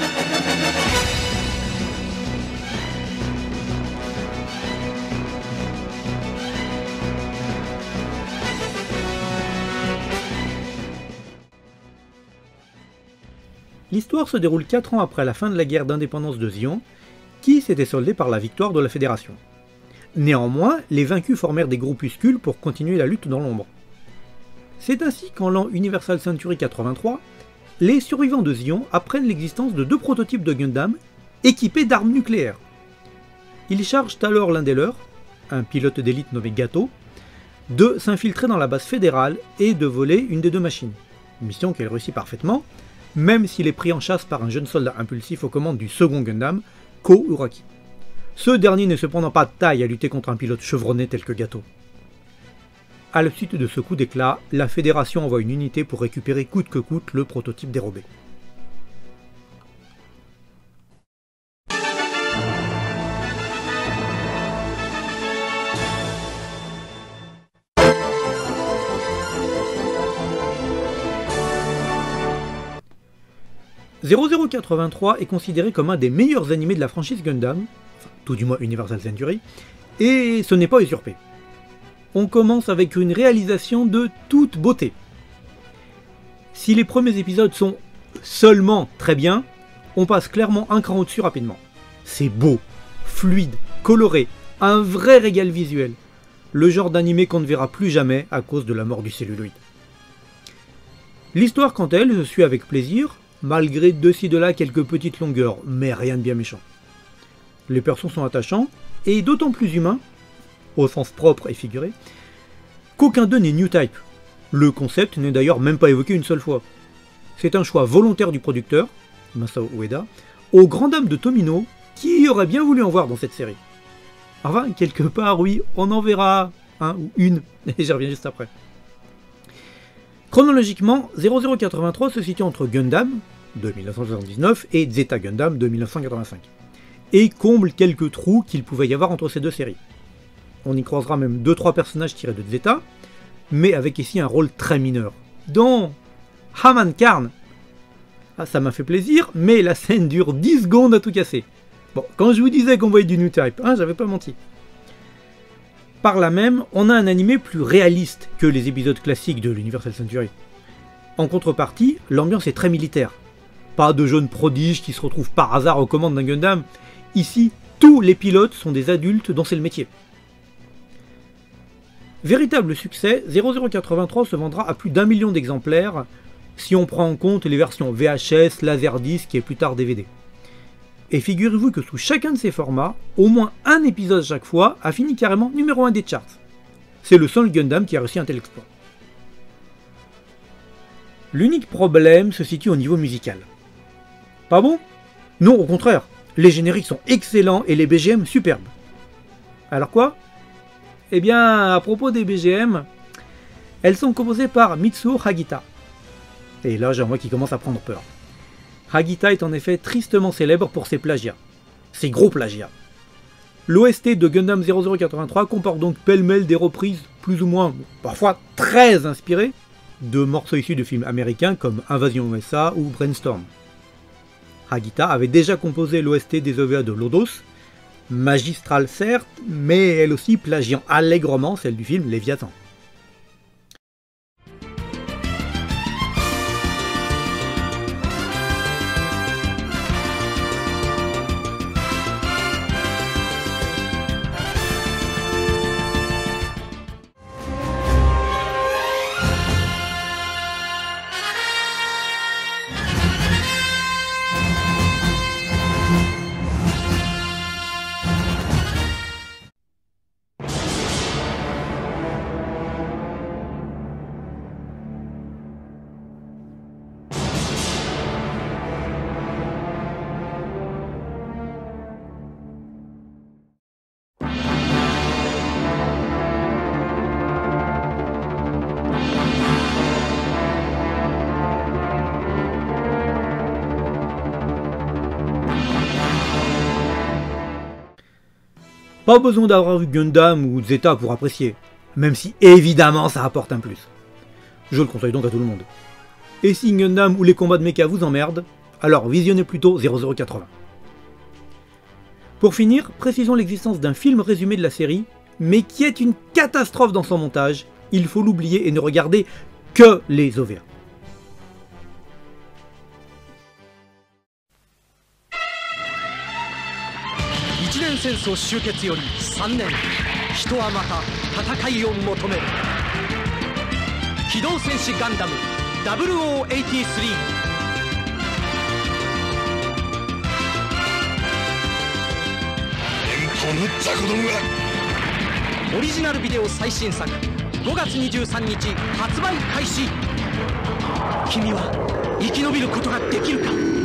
L'histoire se déroule 4 ans après la fin de la guerre d'indépendance de Xi'an, qui s'était soldée par la victoire de la Fédération. Néanmoins, les vaincus formèrent des groupuscules pour continuer la lutte dans l'ombre. C'est ainsi qu'en l'an Universal Century 83, les survivants de Xi'an apprennent l'existence de 2 prototypes de Gundam équipés d'armes nucléaires. Ils chargent alors l'un des leurs, un pilote d'élite nommé Gato, de s'infiltrer dans la base fédérale et de voler une des 2 machines. Mission qu'elle réussit parfaitement, même s'il est pris en chasse par un jeune soldat impulsif aux commandes du second Gundam, Ko Uraki. Ce dernier n'est cependant pas de taille à lutter contre un pilote chevronné tel que Gato. À la suite de ce coup d'éclat, la Fédération envoie une unité pour récupérer coûte que coûte le prototype dérobé. « 0083 est considéré comme un des meilleurs animés de la franchise Gundam, enfin, tout du moins Universal Century, et ce n'est pas usurpé. On commence avec une réalisation de toute beauté. Si les premiers épisodes sont seulement très bien, on passe clairement un cran au-dessus rapidement. C'est beau, fluide, coloré, un vrai régal visuel. Le genre d'animé qu'on ne verra plus jamais à cause de la mort du celluloïd. L'histoire quant à elle se suit avec plaisir, malgré de-ci de-là quelques petites longueurs, mais rien de bien méchant. Les persos sont attachants, et d'autant plus humains, au sens propre et figuré, qu'aucun d'eux n'est New Type. Le concept n'est d'ailleurs même pas évoqué une seule fois. C'est un choix volontaire du producteur, Masao Ueda, aux grandes dames de Tomino, qui aurait bien voulu en voir dans cette série. Enfin, quelque part, oui, on en verra un ou une, et j'y reviens juste après. Chronologiquement, 0083 se situe entre Gundam, de 1979, et Zeta Gundam, de 1985, et comble quelques trous qu'il pouvait y avoir entre ces 2 séries. On y croisera même 2-3 personnages tirés de Zeta, mais avec ici un rôle très mineur, dont Haman Karn. Ah, ça m'a fait plaisir, mais la scène dure 10 secondes à tout casser. Bon, quand je vous disais qu'on voyait du New Type, hein, j'avais pas menti. Par là même, on a un animé plus réaliste que les épisodes classiques de l'Universal Century. En contrepartie, l'ambiance est très militaire. Pas de jeunes prodiges qui se retrouvent par hasard aux commandes d'un Gundam. Ici, tous les pilotes sont des adultes dont c'est le métier. Véritable succès, 0083 se vendra à plus d'1 million d'exemplaires si on prend en compte les versions VHS, Laserdisc et plus tard DVD. Et figurez-vous que sous chacun de ces formats, au moins un épisode chaque fois a fini carrément numéro 1 des charts. C'est le seul Gundam qui a réussi un tel exploit. L'unique problème se situe au niveau musical. Pas bon? Non, au contraire, les génériques sont excellents et les BGM superbes. Alors quoi? Eh bien, à propos des BGM, elles sont composées par Mitsuo Hagita. Et là, j'en vois qui commence à prendre peur. Hagita est en effet tristement célèbre pour ses plagiats. Ses gros plagiats. L'OST de Gundam 0083 comporte donc pêle-mêle des reprises plus ou moins, parfois très inspirées, de morceaux issus de films américains comme Invasion USA ou Brainstorm. Hagita avait déjà composé l'OST des OVA de Lodos, magistrale certes, mais elle aussi plagiant allègrement celle du film Léviathan. Pas besoin d'avoir vu Gundam ou Zeta pour apprécier, même si évidemment ça apporte un plus. Je le conseille donc à tout le monde. Et si Gundam ou les combats de mecha vous emmerdent, alors visionnez plutôt 0080. Pour finir, précisons l'existence d'un film résumé de la série, mais qui est une catastrophe dans son montage. Il faut l'oublier et ne regarder que les OVA. オリジナルビデオ最新作5月23日発売開始。君は生き延びることができるか。